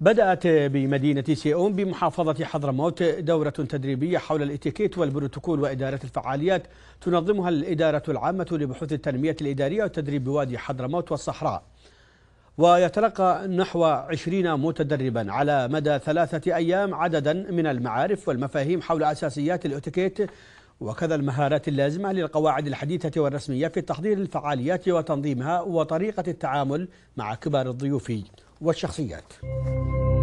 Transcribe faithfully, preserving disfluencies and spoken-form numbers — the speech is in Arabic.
بدأت بمدينة سيئون بمحافظة حضرموت دورة تدريبية حول الاتيكيت والبروتوكول وإدارة الفعاليات تنظمها الإدارة العامة لبحوث التنمية الإدارية والتدريب بوادي حضرموت والصحراء. ويتلقى نحو عشرين متدربا على مدى ثلاثة أيام عددا من المعارف والمفاهيم حول أساسيات الاتيكيت وكذا المهارات اللازمة للقواعد الحديثة والرسمية في تحضير الفعاليات وتنظيمها وطريقة التعامل مع كبار الضيوف والشخصيات.